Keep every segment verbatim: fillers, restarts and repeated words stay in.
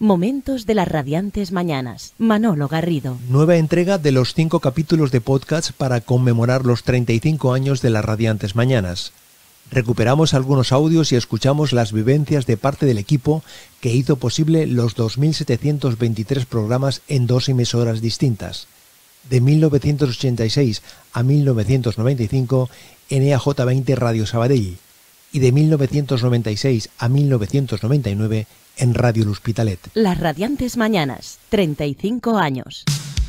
Momentos de las radiantes mañanas. Manolo Garrido. Nueva entrega de los cinco capítulos de podcast para conmemorar los treinta y cinco años de las radiantes mañanas. Recuperamos algunos audios y escuchamos las vivencias de parte del equipo que hizo posible los dos mil setecientos veintitrés programas en dos emisoras distintas. De mil novecientos ochenta y seis a mil novecientos noventa y cinco en E A J veinte Radio Sabadell y de mil novecientos noventa y seis a mil novecientos noventa y nueve en Radio L'Hospitalet. Las radiantes mañanas, treinta y cinco años.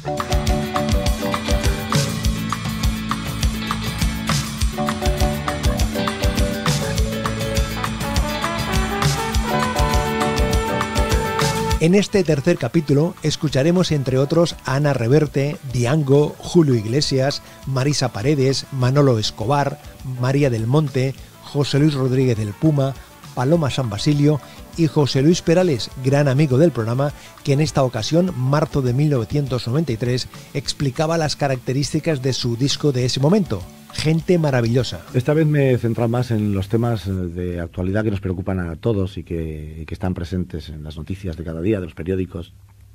En este tercer capítulo escucharemos entre otros a Ana Reverte, Diango, Julio Iglesias, Marisa Paredes, Manolo Escobar, María del Monte, José Luis Rodríguez del Puma, Paloma San Basilio y José Luis Perales, gran amigo del programa, que en esta ocasión, marzo de mil novecientos noventa y tres, explicaba las características de su disco de ese momento, Gente Maravillosa. Esta vez me he centrado más en los temas de actualidad que nos preocupan a todos y que, y que están presentes en las noticias de cada día, de los periódicos,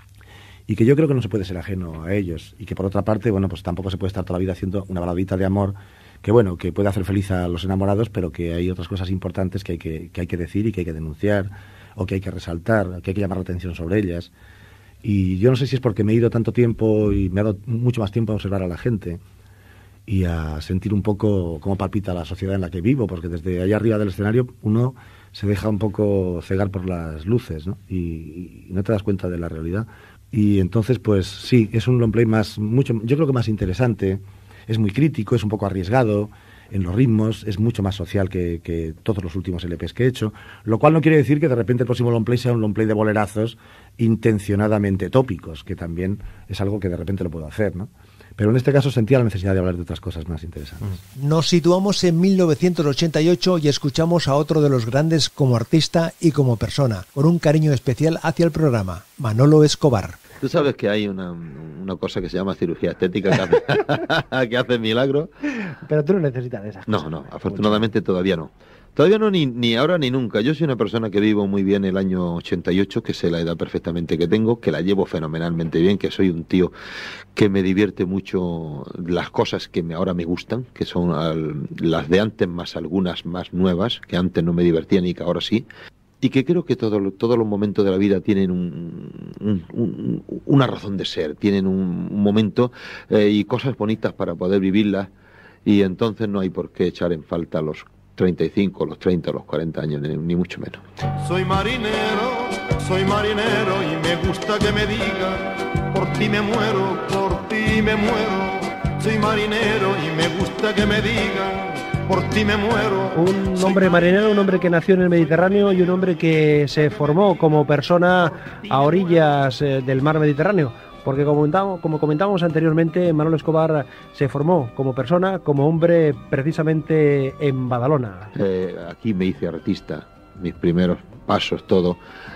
y que yo creo que no se puede ser ajeno a ellos, y que por otra parte, bueno, pues tampoco se puede estar toda la vida haciendo una baladita de amor que bueno, que puede hacer feliz a los enamorados, pero que hay otras cosas importantes que hay que, que hay que decir y que hay que denunciar, o que hay que resaltar, que hay que llamar la atención sobre ellas. Y yo no sé si es porque me he ido tanto tiempo y me ha dado mucho más tiempo a observar a la gente y a sentir un poco cómo palpita la sociedad en la que vivo, porque desde allá arriba del escenario uno se deja un poco cegar por las luces, ¿no? Y, y no te das cuenta de la realidad. Y entonces, pues sí, es un long play más, mucho, yo creo que más interesante. Es muy crítico, es un poco arriesgado en los ritmos, es mucho más social que, que todos los últimos L Pes que he hecho, lo cual no quiere decir que de repente el próximo long play sea un long play de bolerazos intencionadamente tópicos, que también es algo que de repente lo puedo hacer, ¿no? Pero en este caso sentía la necesidad de hablar de otras cosas más interesantes. Nos situamos en mil novecientos ochenta y ocho y escuchamos a otro de los grandes como artista y como persona, con un cariño especial hacia el programa, Manolo Escobar. Tú sabes que hay una, una cosa que se llama cirugía estética que hace, que hace milagros. Pero tú no necesitas de esas cosas. No, no, afortunadamente todavía no. Todavía no, ni, ni ahora ni nunca. Yo soy una persona que vivo muy bien el año ochenta y ocho, que sé la edad perfectamente que tengo, que la llevo fenomenalmente bien, que soy un tío que me divierte mucho las cosas que me, ahora me gustan, que son al, las de antes más algunas más nuevas, que antes no me divertían y que ahora sí. Y que creo que todo, todos los momentos de la vida tienen un, un, un, una razón de ser, tienen un, un momento eh, y cosas bonitas para poder vivirlas, y entonces no hay por qué echar en falta los treinta y cinco, los treinta, los cuarenta años, ni, ni mucho menos. Soy marinero, soy marinero y me gusta que me digan, por ti me muero, por ti me muero. Soy marinero y me gusta que me digan, por ti me muero. Un hombre marinero, un hombre que nació en el Mediterráneo y un hombre que se formó como persona a orillas eh, del mar Mediterráneo. Porque como comentábamos, como comentábamos anteriormente, Manolo Escobar se formó como persona, como hombre, precisamente en Badalona. Eh, aquí me hice artista, mis primeros pasos, todo.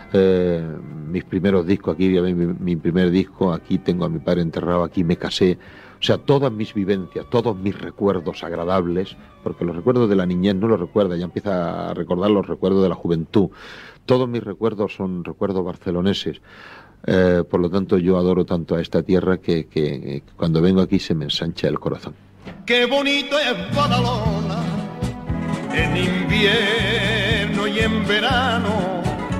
Eh, mis primeros discos, aquí mi, mi primer disco, aquí tengo a mi padre enterrado, aquí me casé. O sea, todas mis vivencias, todos mis recuerdos agradables, porque los recuerdos de la niñez no los recuerda, ya empieza a recordar los recuerdos de la juventud. Todos mis recuerdos son recuerdos barceloneses. Eh, por lo tanto, yo adoro tanto a esta tierra que, que, que cuando vengo aquí se me ensancha el corazón. Qué bonito es Badalona, en invierno y en verano,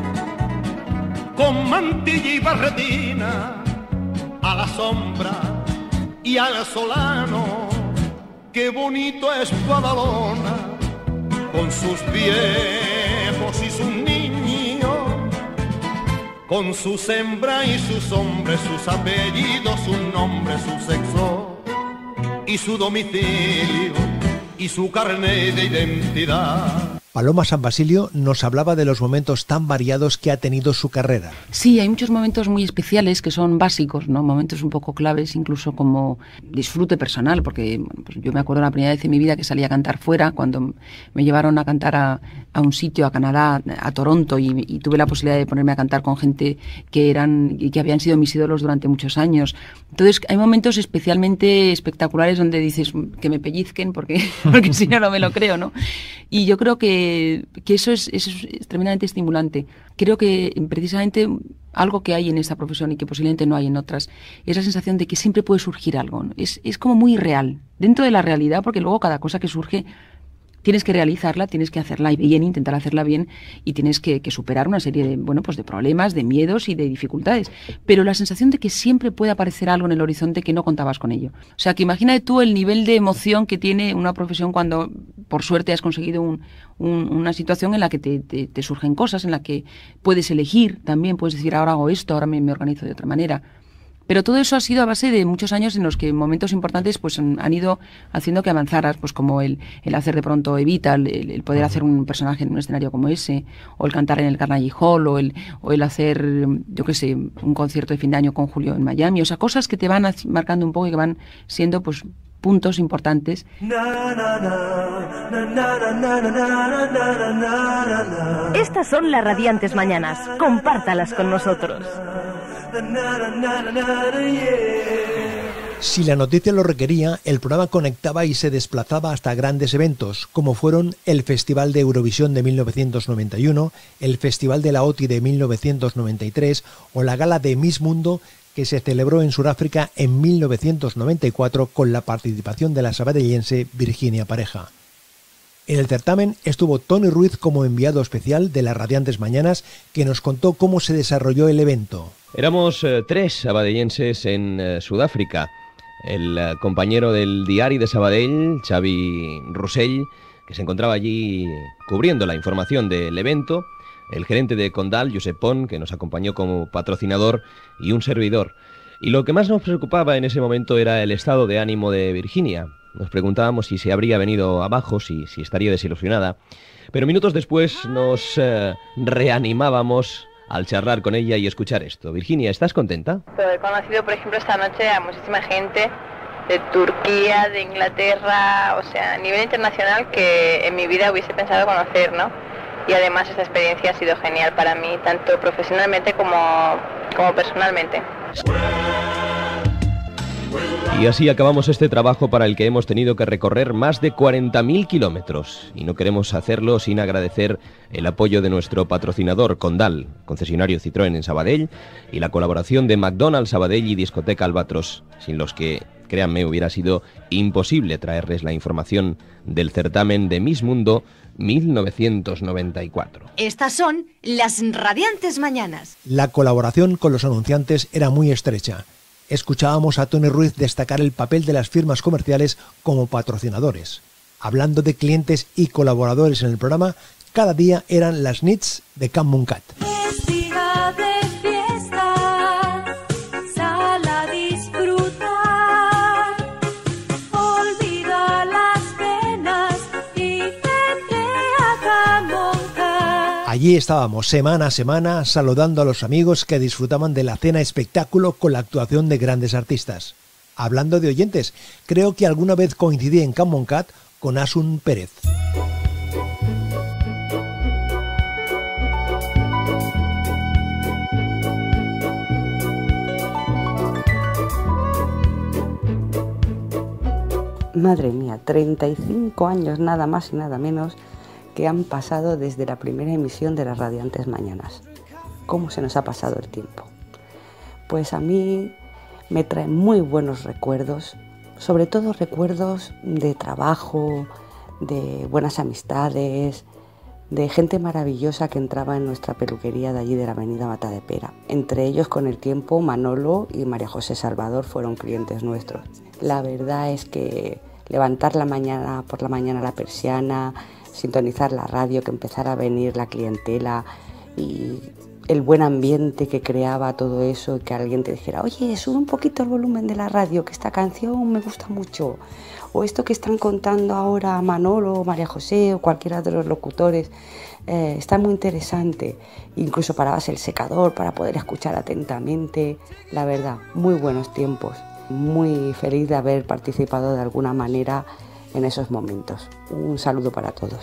con mantilla y barretina, a la sombra y al solano. Qué bonito es Badalona, con sus viejos y sus niños, con sus hembras y sus hombres, sus apellidos, sus nombres, su sexo y su domicilio y su carnet de identidad. Paloma San Basilio nos hablaba de los momentos tan variados que ha tenido su carrera. Sí, hay muchos momentos muy especiales que son básicos, ¿no? Momentos un poco claves, incluso como disfrute personal, porque pues yo me acuerdo la primera vez en mi vida que salí a cantar fuera, cuando me llevaron a cantar a, a un sitio, a Canadá, a Toronto, y, y tuve la posibilidad de ponerme a cantar con gente que eran y que habían sido mis ídolos durante muchos años. Entonces hay momentos especialmente espectaculares donde dices que me pellizquen, porque, porque si no, no me lo creo, ¿no? Y yo creo que que eso es, eso es tremendamente estimulante. Creo que precisamente algo que hay en esta profesión y que posiblemente no hay en otras, es la sensación de que siempre puede surgir algo, ¿no? Es, es como muy real, dentro de la realidad, porque luego cada cosa que surge tienes que realizarla, tienes que hacerla bien, intentar hacerla bien, y tienes que, que superar una serie de, bueno, pues de problemas, de miedos y de dificultades. Pero la sensación de que siempre puede aparecer algo en el horizonte que no contabas con ello. O sea, que imagínate tú el nivel de emoción que tiene una profesión cuando, por suerte, has conseguido un, un, una situación en la que te, te, te surgen cosas, en la que puedes elegir también, puedes decir, ahora hago esto, ahora me, me organizo de otra manera. Pero todo eso ha sido a base de muchos años en los que momentos importantes pues han, han ido haciendo que avanzaras, pues como el, el hacer de pronto Evita, el, el poder uh-huh. hacer un personaje en un escenario como ese, o el cantar en el Carnegie Hall, o el, o el hacer, yo qué sé, un concierto de fin de año con Julio en Miami. O sea, cosas que te van marcando un poco y que van siendo pues puntos importantes. Estas son las radiantes mañanas. Compártalas con nosotros. Si la noticia lo requería, el programa conectaba y se desplazaba hasta grandes eventos, como fueron el Festival de Eurovisión de mil novecientos noventa y uno, el Festival de la O T I de mil novecientos noventa y tres o la Gala de Miss Mundo, que se celebró en Sudáfrica en mil novecientos noventa y cuatro con la participación de la sabadellense Virginia Pareja. En el certamen estuvo Tony Ruiz como enviado especial de las Radiantes Mañanas, que nos contó cómo se desarrolló el evento. Éramos eh, tres sabadellenses en eh, Sudáfrica. El eh, compañero del diario de Sabadell, Xavi Rossell, que se encontraba allí cubriendo la información del evento, el gerente de Condal, Josep Pont, que nos acompañó como patrocinador, y un servidor. Y lo que más nos preocupaba en ese momento era el estado de ánimo de Virginia. Nos preguntábamos si se habría venido abajo, si, si estaría desilusionada. Pero minutos después nos eh, reanimábamos al charlar con ella y escuchar esto. Virginia, ¿estás contenta? He conocido, por ejemplo, esta noche a muchísima gente de Turquía, de Inglaterra, o sea, a nivel internacional, que en mi vida hubiese pensado conocer, ¿no? Y además esta experiencia ha sido genial para mí, tanto profesionalmente como, como personalmente. Y así acabamos este trabajo para el que hemos tenido que recorrer más de cuarenta mil kilómetros. Y no queremos hacerlo sin agradecer el apoyo de nuestro patrocinador Condal, concesionario Citroën en Sabadell, y la colaboración de McDonald's Sabadell y Discoteca Albatros, sin los que, créanme, hubiera sido imposible traerles la información del certamen de Miss Mundo mil novecientos noventa y cuatro. Estas son las Radiantes Mañanas. La colaboración con los anunciantes era muy estrecha. Escuchábamos a Tony Ruiz destacar el papel de las firmas comerciales como patrocinadores. Hablando de clientes y colaboradores en el programa, cada día eran las nits de Can Muncat. Allí estábamos semana a semana saludando a los amigos que disfrutaban de la cena espectáculo con la actuación de grandes artistas. Hablando de oyentes, creo que alguna vez coincidí en Can Muncat con Asun Pérez. Madre mía, treinta y cinco años nada más y nada menos que han pasado desde la primera emisión de las Radiantes Mañanas. ¿Cómo se nos ha pasado el tiempo? Pues a mí me trae muy buenos recuerdos, sobre todo recuerdos de trabajo, de buenas amistades, de gente maravillosa que entraba en nuestra peluquería de allí de la avenida Matadepera. Entre ellos, con el tiempo, Manolo y María José Salvador fueron clientes nuestros. La verdad es que levantar la mañana por la mañana la persiana, sintonizar la radio, que empezara a venir la clientela y el buen ambiente que creaba todo eso, y que alguien te dijera, oye, sube un poquito el volumen de la radio, que esta canción me gusta mucho, o esto que están contando ahora Manolo, María José o cualquiera de los locutores, eh, está muy interesante. Incluso parabas el secador para poder escuchar atentamente. La verdad, muy buenos tiempos. Muy feliz de haber participado de alguna manera en esos momentos. Un saludo para todos.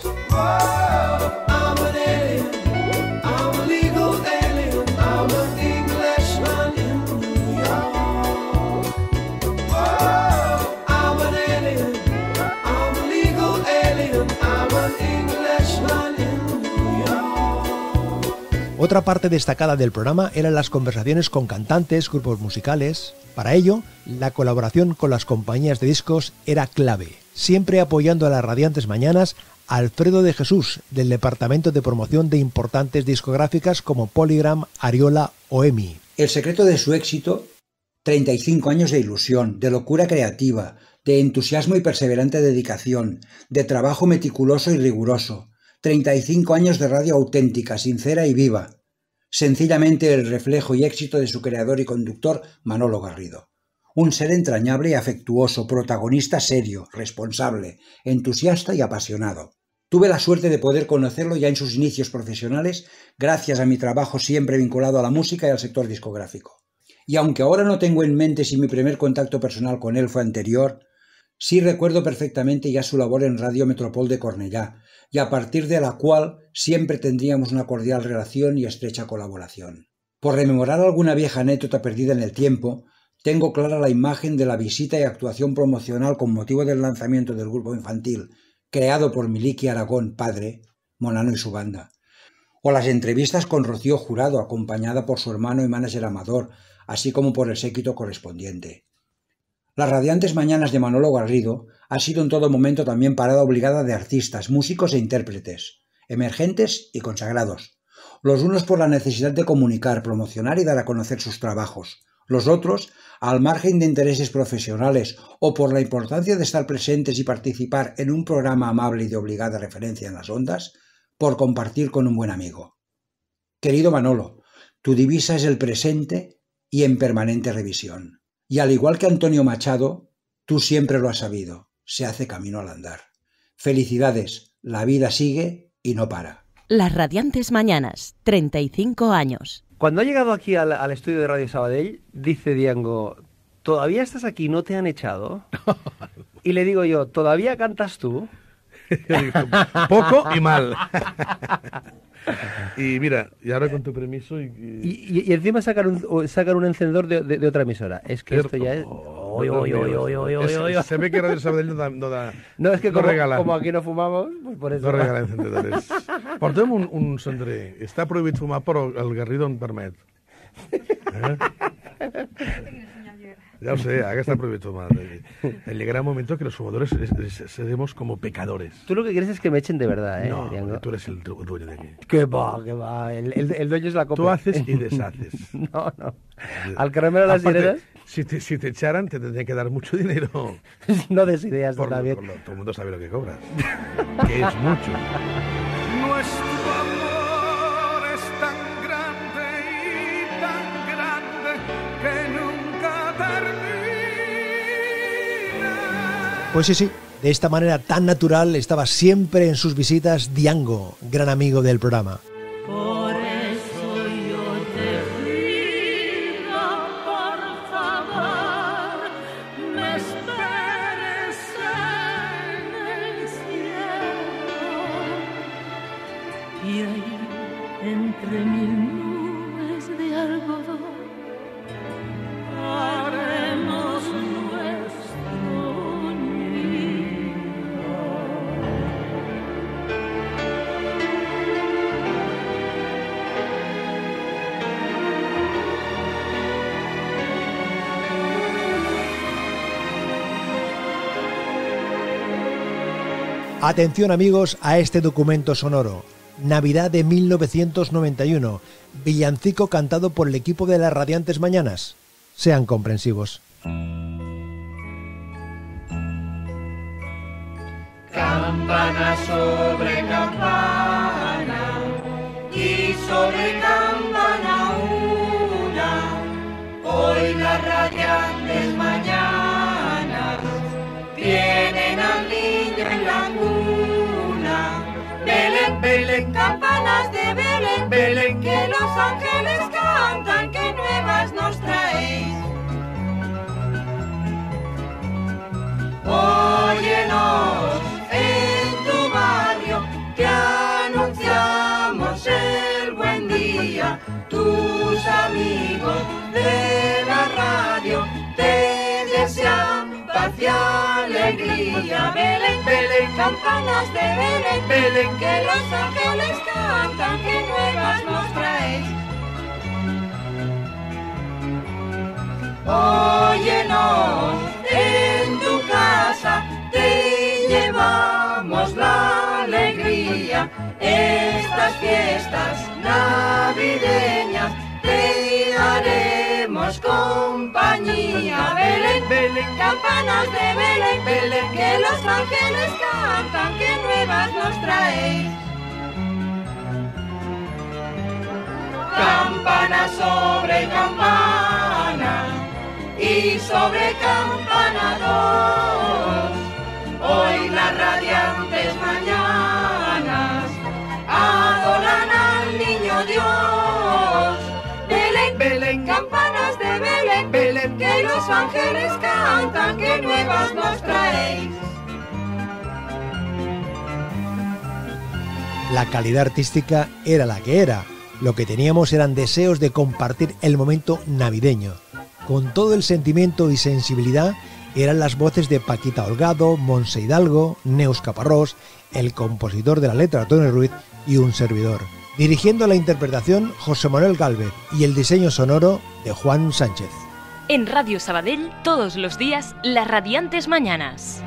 Otra parte destacada del programa eran las conversaciones con cantantes, grupos musicales. Para ello, la colaboración con las compañías de discos era clave, siempre apoyando a las radiantes mañanas Alfredo de Jesús, del departamento de promoción de importantes discográficas como Polygram, Ariola o E M I. El secreto de su éxito, treinta y cinco años de ilusión, de locura creativa, de entusiasmo y perseverante dedicación, de trabajo meticuloso y riguroso, treinta y cinco años de radio auténtica, sincera y viva. Sencillamente el reflejo y éxito de su creador y conductor, Manolo Garrido. Un ser entrañable y afectuoso, protagonista serio, responsable, entusiasta y apasionado. Tuve la suerte de poder conocerlo ya en sus inicios profesionales, gracias a mi trabajo siempre vinculado a la música y al sector discográfico. Y aunque ahora no tengo en mente si mi primer contacto personal con él fue anterior, sí recuerdo perfectamente ya su labor en Radio Metropol de Cornellá, y a partir de la cual siempre tendríamos una cordial relación y estrecha colaboración. Por rememorar alguna vieja anécdota perdida en el tiempo, tengo clara la imagen de la visita y actuación promocional con motivo del lanzamiento del grupo infantil, creado por Miliki Aragón, padre, Monano y su banda, o las entrevistas con Rocío Jurado, acompañada por su hermano y mánager Amador, así como por el séquito correspondiente. Las radiantes mañanas de Manolo Garrido ha sido en todo momento también parada obligada de artistas, músicos e intérpretes, emergentes y consagrados. Los unos por la necesidad de comunicar, promocionar y dar a conocer sus trabajos. Los otros, al margen de intereses profesionales o por la importancia de estar presentes y participar en un programa amable y de obligada referencia en las ondas, por compartir con un buen amigo. Querido Manolo, tu divisa es el presente y en permanente revisión. Y al igual que Antonio Machado, tú siempre lo has sabido, se hace camino al andar. Felicidades, la vida sigue y no para. Las radiantes mañanas, treinta y cinco años. Cuando ha llegado aquí al, al estudio de Radio Sabadell, dice Diango, ¿todavía estás aquí? ¿No te han echado? Y le digo yo, ¿todavía cantas tú? Poco y mal. Y mira, y ahora con tu permiso... Y, y... y, y encima sacar un, sacar un encendedor de, de, de otra emisora. Es que Cierto. Esto ya es... Oh, oh, oh, oh, oh, oh, oh. Se ve que Radio Sabadell no da... No, da, no es que no como, regala. como aquí no fumamos, pues por eso... No regala encendedores. Portem un, un cendrer. Està prohibit fumar, però el Garrido en permet. Eh? Ya lo sé, acá está prohibido fumar. Llegará un momento que los fumadores seremos como pecadores. Tú lo que quieres es que me echen de verdad, ¿eh? No, Diango. tú eres el dueño de aquí. Que va, que va. El, el, el dueño es la copa. Tú haces y deshaces. No, no. Al caramelo las sirenas. Si te, si te echaran, te tendrían que dar mucho dinero. No des ideas, por, está bien. Por lo, todo el mundo sabe lo que cobras. Que es mucho. Nuestro amor es tan grande y tan grande que nunca termina. Pues sí, sí, de esta manera tan natural estaba siempre en sus visitas Diango, gran amigo del programa. Por eso yo te pido, por favor, me esperes en el cielo. Y ahí, entre mil nubes de algodón, haremos nuestro nido. Atención amigos a este documento sonoro. Navidad de mil novecientos noventa y uno. Villancico cantado por el equipo de las Radiantes Mañanas. Sean comprensivos. Campana sobre campana y sobre campana una, hoy las radiantes mañanas tienen al niño en la cuna. Belén, Belén, campanas de Belén, Belén, que los ángeles cantan, que nuevas nos traéis. Óyenos en tu barrio, que anunciamos el buen día. Tus amigos de la radio te desean paz y alegría. Belén, Belén, campanas de Belén, Belén, que los ángeles cantan, que nuevas nos traen. estas fiestas navideñas te haremos compañía. Belén, Belén, campanas de Belén, Belén, que los ángeles cantan, que nuevas nos traéis. Campana sobre campana y sobre campana dos, hoy las radiantes mañanas adoran al niño Dios. Belén, Belén, campanas de Belén, Belén, que los ángeles cantan, que nuevas nos traéis. La calidad artística era la que era. Lo que teníamos eran deseos de compartir el momento navideño. Con todo el sentimiento y sensibilidad eran las voces de Paquita Holgado, Monse Hidalgo, Neus Caparrós, el compositor de la letra Tony Ruiz y un servidor. Dirigiendo la interpretación José Manuel Gálvez y el diseño sonoro de Juan Sánchez. En Radio Sabadell, todos los días, las radiantes mañanas.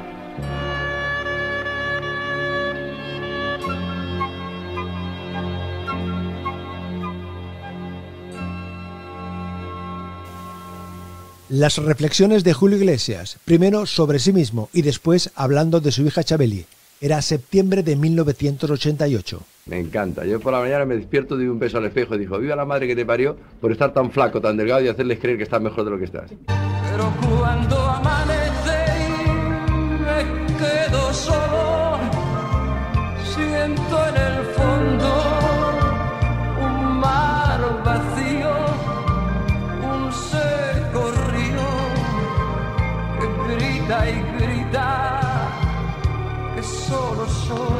Las reflexiones de Julio Iglesias, primero sobre sí mismo y después hablando de su hija Chabeli. Era septiembre de mil novecientos ochenta y ocho. Me encanta. Yo por la mañana me despierto, doy un beso al espejo y digo, viva la madre que te parió por estar tan flaco, tan delgado y hacerles creer que estás mejor de lo que estás. Pero cuando amanece y me quedo solo, siento en el fondo un mar vacío, un seco río que grita y grita que solo soy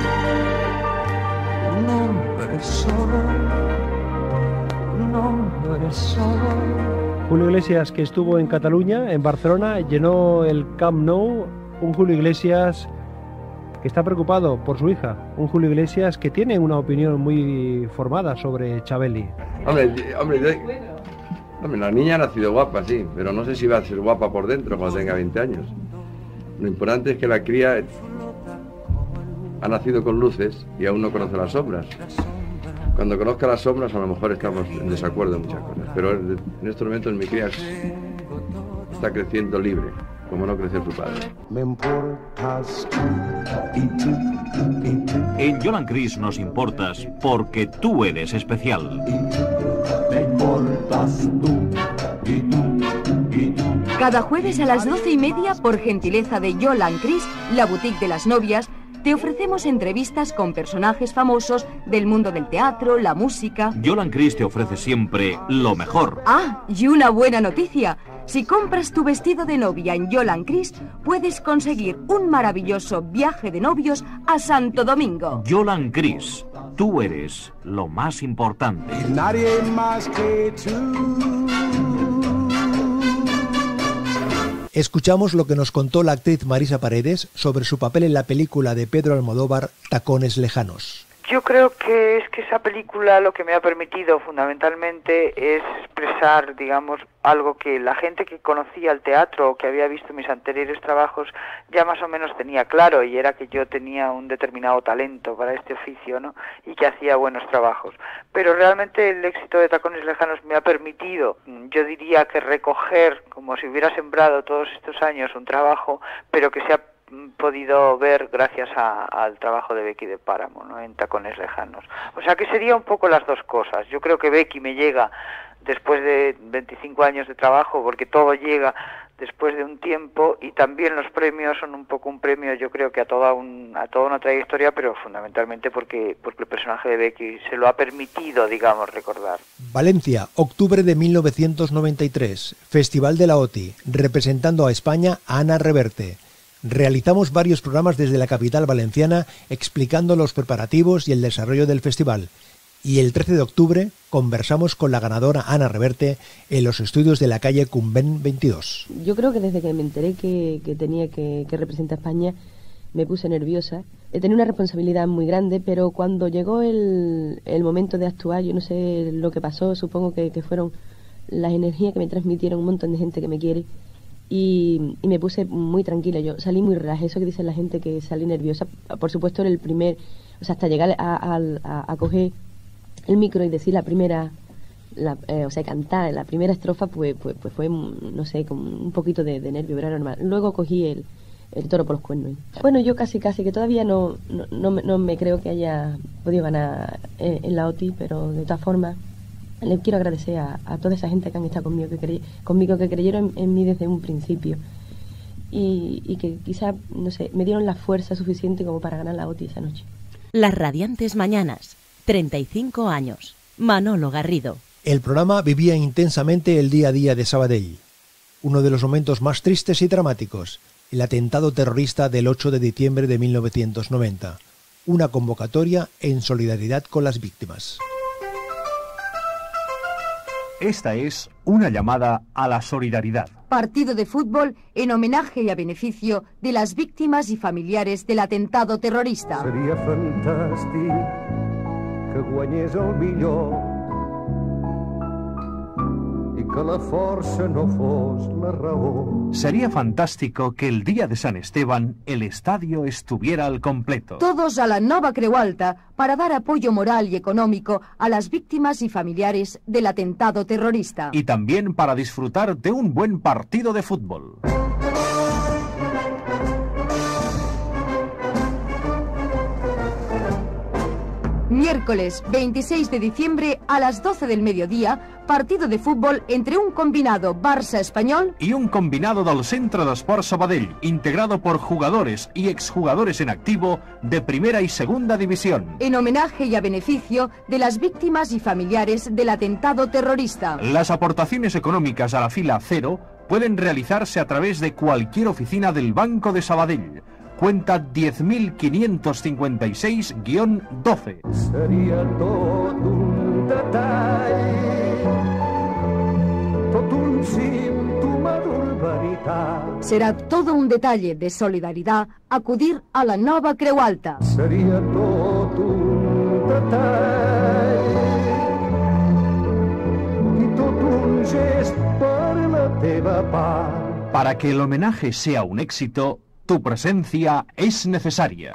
un hombre solo, un hombre solo. Julio Iglesias, que estuvo en Cataluña, en Barcelona, llenó el Camp Nou. Un Julio Iglesias que está preocupado por su hija. Un Julio Iglesias que tiene una opinión muy formada sobre Chabeli. Hombre, hombre, yo, hombre, la niña ha nacido guapa, sí, pero no sé si va a ser guapa por dentro cuando tenga veinte años. Lo importante es que la cría ha nacido con luces y aún no conoce las sombras. Cuando conozca las sombras a lo mejor estamos en desacuerdo en muchas cosas, pero en estos momentos mi cría está creciendo libre, como no creció su padre. Me importas tú y tú y tú. En Yolan Cris nos importas porque tú eres especial. Me importas tú y tú y tú. Cada jueves a las doce y media, por gentileza de Yolan Cris, la boutique de las novias, te ofrecemos entrevistas con personajes famosos del mundo del teatro, la música. Yolan Cris te ofrece siempre lo mejor. Ah, y una buena noticia. Si compras tu vestido de novia en Yolan Cris, puedes conseguir un maravilloso viaje de novios a Santo Domingo. Yolan Cris, tú eres lo más importante. Y nadie más que tú. Escuchamos lo que nos contó la actriz Marisa Paredes sobre su papel en la película de Pedro Almodóvar, Tacones Lejanos. Yo creo que es que esa película lo que me ha permitido fundamentalmente es expresar, digamos, algo que la gente que conocía el teatro o que había visto mis anteriores trabajos ya más o menos tenía claro, y era que yo tenía un determinado talento para este oficio, ¿no? Y que hacía buenos trabajos. Pero realmente el éxito de Tacones Lejanos me ha permitido, yo diría que recoger, como si hubiera sembrado todos estos años un trabajo, pero que se ha podido ver gracias a, al trabajo de Becky de Páramo, ¿no? En Tacones Lejanos. O sea que sería un poco las dos cosas. Yo creo que Becky me llega después de veinticinco años de trabajo, porque todo llega después de un tiempo, y también los premios son un poco un premio, yo creo que a toda un, a toda una trayectoria, pero fundamentalmente porque porque el personaje de Becky se lo ha permitido, digamos, recordar. Valencia, octubre de mil novecientos noventa y tres, Festival de la OTI, representando a España a Ana Reverte. Realizamos varios programas desde la capital valenciana explicando los preparativos y el desarrollo del festival. Y el trece de octubre conversamos con la ganadora Ana Reverte en los estudios de la calle Cumben veintidós. Yo creo que desde que me enteré que, que tenía que, que representar a España me puse nerviosa. Tenía una responsabilidad muy grande, pero cuando llegó el, el momento de actuar, yo no sé lo que pasó, supongo que, que fueron las energías que me transmitieron un montón de gente que me quiere. Y, y me puse muy tranquila, yo salí muy relajada, eso que dice la gente que salí nerviosa, por supuesto era el primer O sea, hasta llegar a, a, a, a coger el micro y decir la primera, la, eh, o sea, cantar la primera estrofa, pues, pues, pues fue, no sé, como un poquito de, de nervio, pero era normal. Luego cogí el, el toro por los cuernos. Bueno, yo casi, casi, que todavía no, no, no, me, no me creo que haya podido ganar en, en la O T I, pero de todas formas, le quiero agradecer a, a toda esa gente que han estado conmigo, que, crey, conmigo, que creyeron en, en mí desde un principio. Y, y que quizá, no sé, me dieron la fuerza suficiente como para ganar la O T I esa noche. Las Radiantes Mañanas, treinta y cinco años. Manolo Garrido. El programa vivía intensamente el día a día de Sabadell. Uno de los momentos más tristes y dramáticos, el atentado terrorista del ocho de diciembre de mil novecientos noventa. Una convocatoria en solidaridad con las víctimas. Esta es una llamada a la solidaridad. Partido de fútbol en homenaje y a beneficio de las víctimas y familiares del atentado terrorista. Seria fantàstic que guanyés el millor i que la força no fos la raó. Sería fantástico que el día de San Esteban el estadio estuviera al completo. Todos a la Nova Creu Alta para dar apoyo moral y económico a las víctimas y familiares del atentado terrorista. Y también para disfrutar de un buen partido de fútbol. Miércoles veintiséis de diciembre a las doce del mediodía, partido de fútbol entre un combinado Barça-Espanyol y un combinado del Centre d'Esport Sabadell, integrado por jugadores y exjugadores en activo de primera y segunda división. En homenaje y a beneficio de las víctimas y familiares del atentado terrorista. Las aportaciones económicas a la fila cero pueden realizarse a través de cualquier oficina del Banco de Sabadell. Cuenta diez mil quinientos cincuenta y seis guión doce. Seria tot un detall, tot un símptoma d'urbanitat. Será todo un detalle de solidaridad acudir a la Nova Creu Alta. Seria tot un detall i tot un gest per la teva part. Para que el homenaje sea un éxito, tu presencia es necesaria.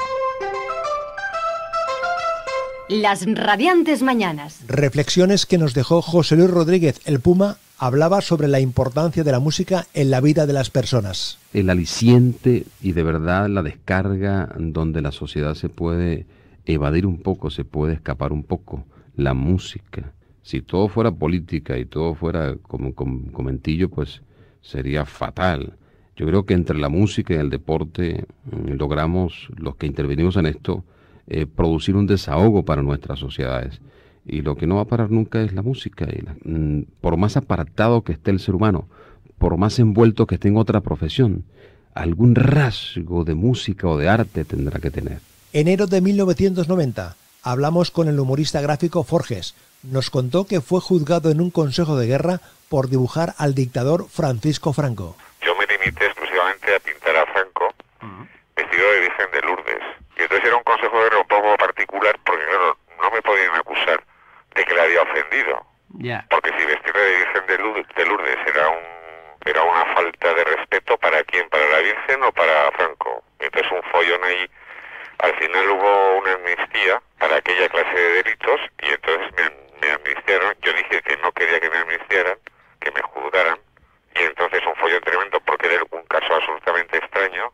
Las Radiantes Mañanas. Reflexiones que nos dejó José Luis Rodríguez, el Puma, hablaba sobre la importancia de la música en la vida de las personas. El aliciente y de verdad la descarga donde la sociedad se puede evadir un poco, se puede escapar un poco. La música. Si todo fuera política y todo fuera como, como comentillo, pues sería fatal. Yo creo que entre la música y el deporte eh, logramos, los que intervenimos en esto, eh, producir un desahogo para nuestras sociedades. Y lo que no va a parar nunca es la música. Y la, mm, por más apartado que esté el ser humano, por más envuelto que esté en otra profesión, algún rasgo de música o de arte tendrá que tener. Enero de mil novecientos noventa. Hablamos con el humorista gráfico Forges. Nos contó que fue juzgado en un consejo de guerra por dibujar al dictador Francisco Franco. Yo me limité exclusivamente a pintar a Franco uh-huh. vestido de Virgen de Lourdes. Y entonces era un consejo de guerra un poco particular porque, claro, no me podían acusar de que le había ofendido. Yeah. Porque si vestirme de Virgen de Lourdes, de Lourdes era un era una falta de respeto, ¿para quién? ¿Para la Virgen o para Franco? Entonces un follón ahí. Al final hubo una amnistía para aquella clase de delitos y entonces me, me amnistiaron. Yo dije que no quería que me amnistiaran, que me juzgaran. Y entonces un follón tremendo porque era un caso absolutamente extraño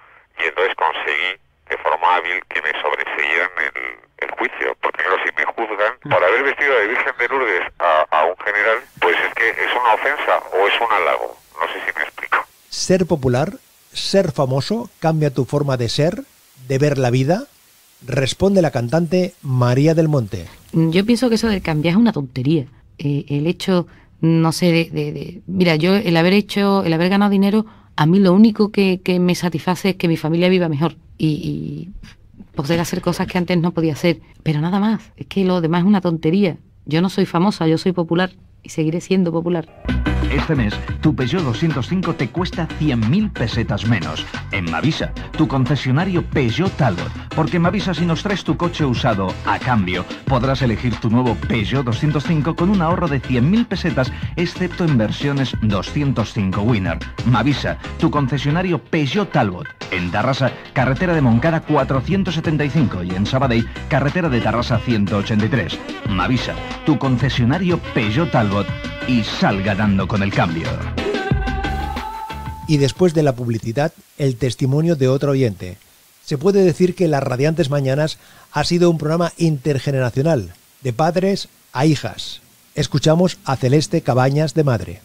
y entonces conseguí de forma hábil que me sobreseyeran el, el juicio, porque claro, si me juzgan por haber vestido de Virgen de Lourdes a, a un general, pues es que es una ofensa o es un halago, no sé si me explico. Ser popular, ser famoso, cambia tu forma de ser, de ver la vida, responde la cantante María del Monte. Yo pienso que eso de cambiar es una tontería. Eh, el hecho... No sé, de, de, de... Mira, yo el haber hecho, el haber ganado dinero, a mí lo único que, que me satisface es que mi familia viva mejor y, y poder hacer cosas que antes no podía hacer. Pero nada más, es que lo demás es una tontería. Yo no soy famosa, yo soy popular y seguiré siendo popular. Este mes, tu Peugeot doscientos cinco te cuesta cien mil pesetas menos. En Mavisa, tu concesionario Peugeot Talbot. Porque en Mavisa, si nos traes tu coche usado a cambio, podrás elegir tu nuevo Peugeot doscientos cinco con un ahorro de cien mil pesetas, excepto en versiones doscientos cinco Winner. Mavisa, tu concesionario Peugeot Talbot. En Tarrasa, carretera de Montcada cuatrocientos setenta y cinco y en Sabadell, carretera de Tarrasa ciento ochenta y tres. Mavisa, tu concesionario Peugeot Talbot, y sal ganando con el cambio. Y después de la publicidad, el testimonio de otro oyente. Se puede decir que Las Radiantes Mañanas ha sido un programa intergeneracional, de padres a hijas. Escuchamos a Celeste Cabañas de madre.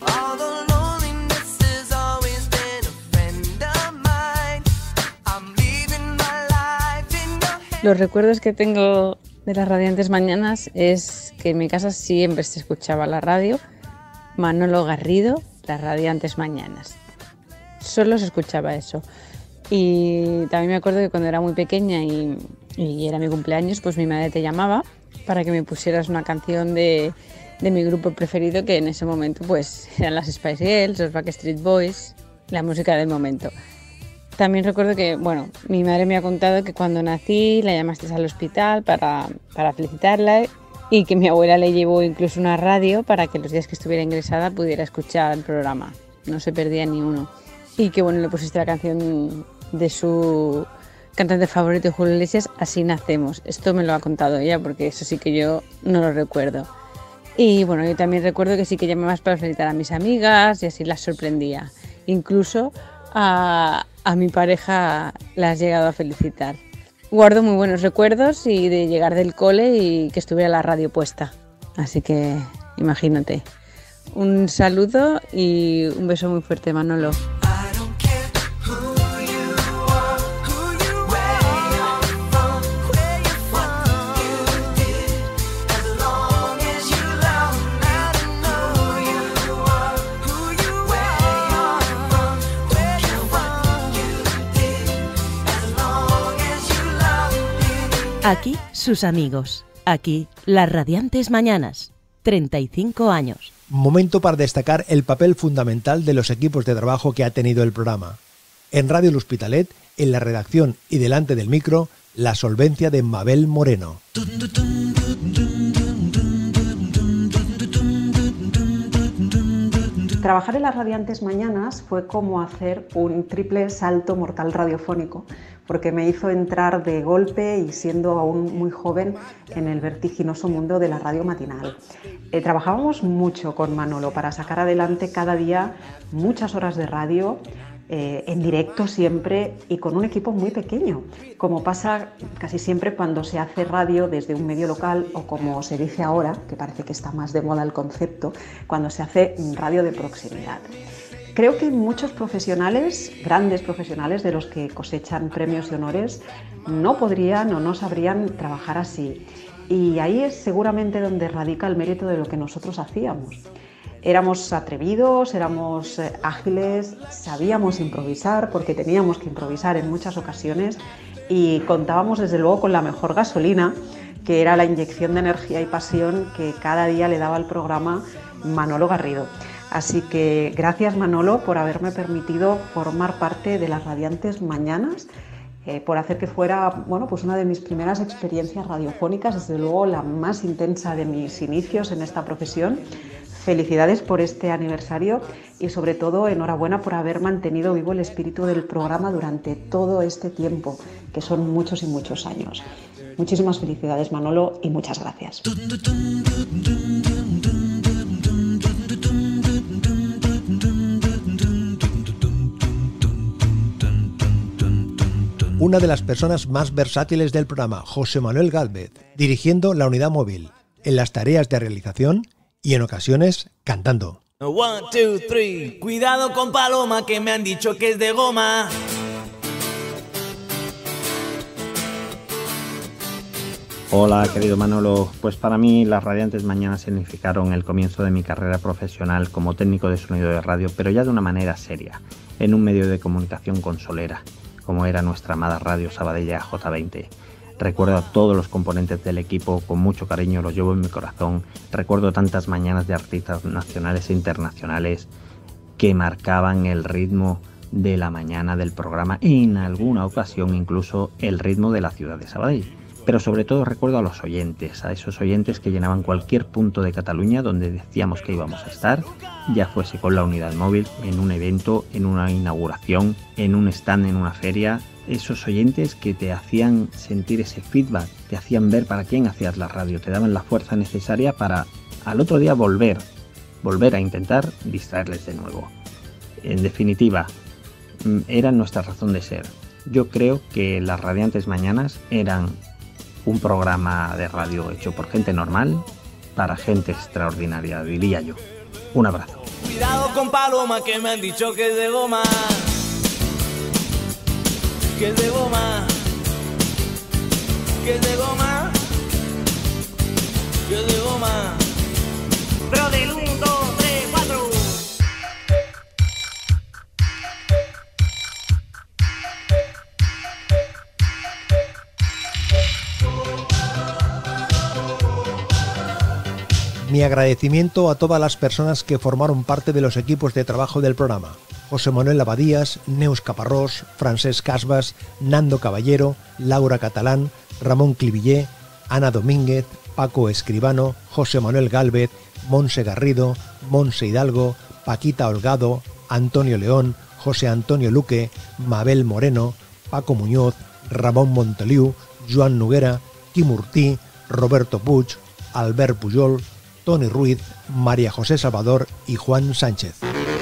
Los recuerdos que tengo de Las Radiantes Mañanas es que en mi casa siempre se escuchaba la radio, Manolo Garrido, Las Radiantes Mañanas. Solo se escuchaba eso. Y también me acuerdo que cuando era muy pequeña y, y era mi cumpleaños, pues mi madre te llamaba para que me pusieras una canción de, de mi grupo preferido, que en ese momento pues eran las Spice Girls, los Backstreet Boys, la música del momento. También recuerdo que, bueno, mi madre me ha contado que cuando nací la llamaste al hospital para, para felicitarla y que mi abuela le llevó incluso una radio para que los días que estuviera ingresada pudiera escuchar el programa. No se perdía ni uno. Y que, bueno, le pusiste la canción de su cantante favorito, Julio Iglesias, Así nacemos. Esto me lo ha contado ella porque eso sí que yo no lo recuerdo. Y, bueno, yo también recuerdo que sí que llamabas para felicitar a mis amigas y así las sorprendía. Incluso a... A mi pareja la has llegado a felicitar. Guardo muy buenos recuerdos y de llegar del cole y que estuviera la radio puesta. Así que imagínate. Un saludo y un beso muy fuerte, Manolo. Aquí sus amigos. Aquí Las Radiantes Mañanas. treinta y cinco años. Momento para destacar el papel fundamental de los equipos de trabajo que ha tenido el programa. En Radio El Hospitalet, en la redacción y delante del micro, la solvencia de Mabel Moreno. Trabajar en Las Radiantes Mañanas fue como hacer un triple salto mortal radiofónico, porque me hizo entrar de golpe y siendo aún muy joven en el vertiginoso mundo de la radio matinal. Eh, trabajábamos mucho con Manolo para sacar adelante cada día muchas horas de radio, eh, en directo siempre y con un equipo muy pequeño, como pasa casi siempre cuando se hace radio desde un medio local o como se dice ahora, que parece que está más de moda el concepto, cuando se hace radio de proximidad. Creo que muchos profesionales, grandes profesionales de los que cosechan premios y honores, no podrían o no sabrían trabajar así. Y ahí es seguramente donde radica el mérito de lo que nosotros hacíamos. Éramos atrevidos, éramos eh, ágiles, sabíamos improvisar porque teníamos que improvisar en muchas ocasiones y contábamos desde luego con la mejor gasolina, que era la inyección de energía y pasión que cada día le daba al programa Manolo Garrido. Así que gracias, Manolo, por haberme permitido formar parte de Las Radiantes Mañanas, eh, por hacer que fuera, bueno, pues una de mis primeras experiencias radiofónicas, desde luego la más intensa de mis inicios en esta profesión. Felicidades por este aniversario y sobre todo enhorabuena por haber mantenido vivo el espíritu del programa durante todo este tiempo, que son muchos y muchos años. Muchísimas felicidades, Manolo, y muchas gracias. Una de las personas más versátiles del programa, José Manuel Gálvez, dirigiendo la unidad móvil, en las tareas de realización y en ocasiones cantando. One, two, three. Cuidado con Paloma, que me han dicho que es de goma. Hola, querido Manolo. Pues para mí Las Radiantes Mañanas significaron el comienzo de mi carrera profesional como técnico de sonido de radio, pero ya de una manera seria, en un medio de comunicación consolera, como era nuestra amada Radio Sabadell A J veinte. Recuerdo a todos los componentes del equipo con mucho cariño, los llevo en mi corazón. Recuerdo tantas mañanas de artistas nacionales e internacionales que marcaban el ritmo de la mañana del programa, en alguna ocasión incluso el ritmo de la ciudad de Sabadell. Pero sobre todo recuerdo a los oyentes, a esos oyentes que llenaban cualquier punto de Cataluña donde decíamos que íbamos a estar, ya fuese con la unidad móvil, en un evento, en una inauguración, en un stand, en una feria. Esos oyentes que te hacían sentir ese feedback, te hacían ver para quién hacías la radio, te daban la fuerza necesaria para al otro día volver, volver a intentar distraerles de nuevo. En definitiva, eran nuestra razón de ser. Yo creo que las Radiantes Mañanas eran un programa de radio hecho por gente normal, para gente extraordinaria, diría yo. Un abrazo. Cuidado con Paloma, que me han dicho que es de goma. Que es de goma. Que es de goma. Que es de goma. Pero del uno, dos, tres, cuatro. Mi agradecimiento a todas las personas que formaron parte de los equipos de trabajo del programa. José Manuel Abadías, Neus Caparrós, Francesc Casbas, Nando Caballero, Laura Catalán, Ramón Clivillé, Ana Domínguez, Paco Escribano, José Manuel Gálvez, Monse Garrido, Monse Hidalgo, Paquita Holgado, Antonio León, José Antonio Luque, Mabel Moreno, Paco Muñoz, Ramón Monteliu, Joan Noguera, Quim Urtí, Roberto Puig, Albert Pujol, Toni Ruiz, María José Salvador y Juan Sánchez.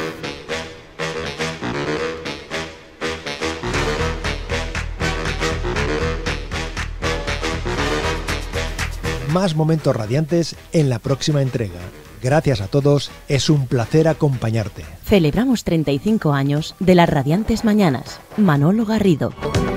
Más momentos radiantes en la próxima entrega. Gracias a todos, es un placer acompañarte. Celebramos treinta y cinco años de las Radiantes Mañanas. Manolo Garrido.